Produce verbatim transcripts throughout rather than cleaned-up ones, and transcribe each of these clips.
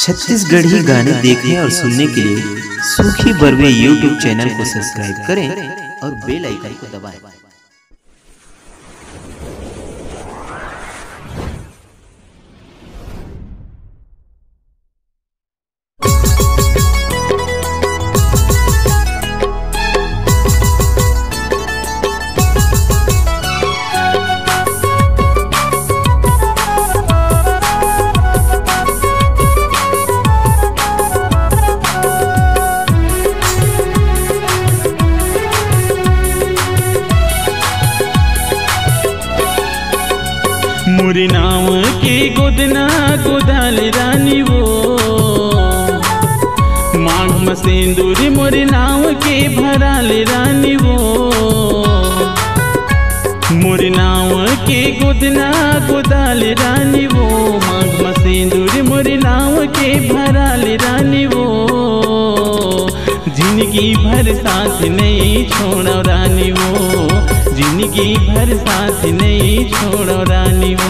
छत्तीसगढ़ी गाने देखने और सुनने के लिए सूखी बरवे यूट्यूब चैनल को सब्सक्राइब करें और बेल आइकन को दबाएं। मोरे नाव के गोदना गोदाल रानी वो मांग में सिंदूर मोरे नाव के भराल रानी वो मोरे नाव के गोदना गोदाल रानी वो मांग में सिंदूर मोरे नाव के भराल रानी वो जिंदगी भर साथ नहीं छोड़ो रानी वो जिंदगी भर साथ नहीं छोड़ो रानी वो।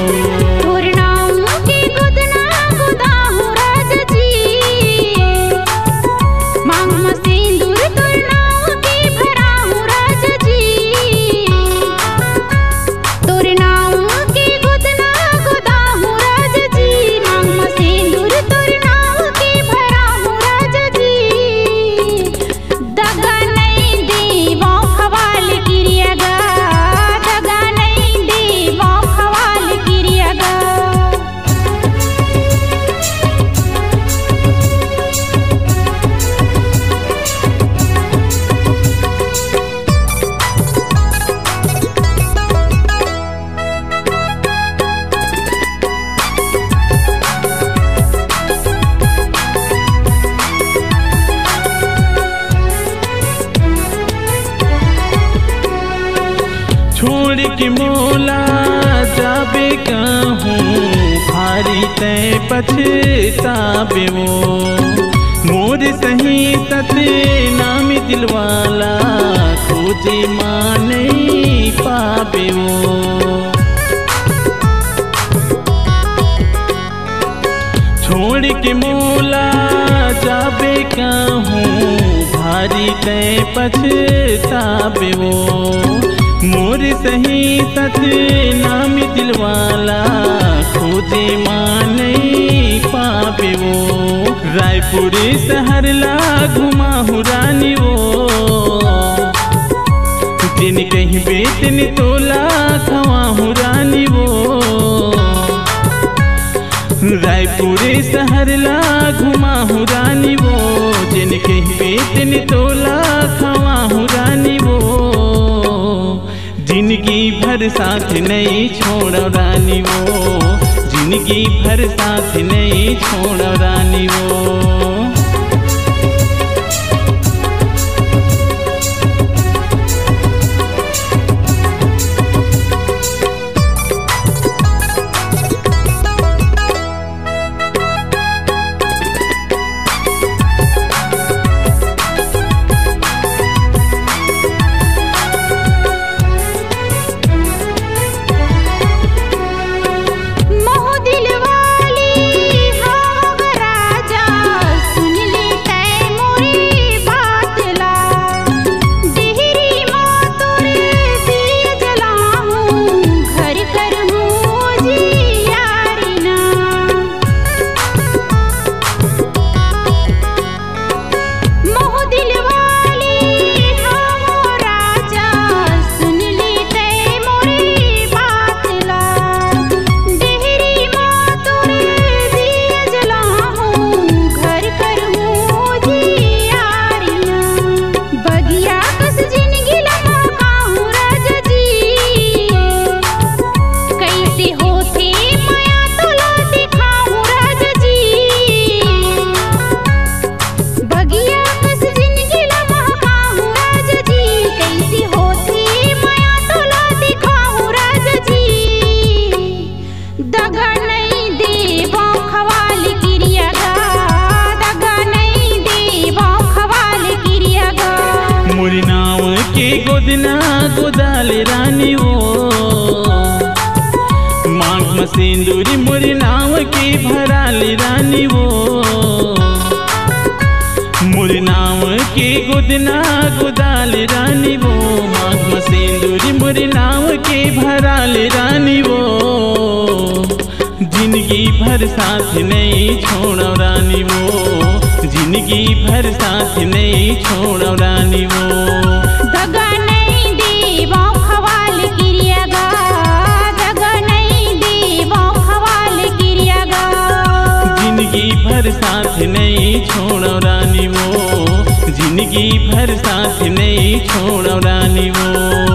छोड़ के मोला जाबे कहूँ भारी तय पछताबे वो मोर सही तत नाम दिलवाला खोजे माँ नहीं पाबे वो छोड़ के मोला जाबे कहूँ भारी तय पछताबे वो मोर सही सत नाम दिलवाला खोजे माँ नहीं पाबे वो रायपुर शहर ला घुमा हूँ रानी वो दिन कहीं बेतन तोला खवा हूँ रानी वो रायपुर शहर ला घुमा हूँ रानी वो दिन कहीं बेतन तोला खवा हूँ रानी वो जिंदगी भर साथ नहीं छोड़ो रानी वो जिंदगी भर साथ नहीं छोड़ो रानी वो। गोदना गोदाल रानी वो मांग में सिंदूरी मोरी नाव की भराल रानी वो। गोदना गोदाल रानी वो, आँख में सिंदूरी मोरे नाव के भराल रानी वो। जिंदगी भर साथ नहीं छोड़ो रानी वो, जिंदगी भर साथ नहीं छोड़ो रानी वो। दगा नहीं देवो खवाल किरियागा, दगा नहीं देवो खवाल किरियागा। जिंदगी भर साथ नहीं छोड़ो रानी वो, जिंदगी भर साथ नहीं छोड़ो रानी वो।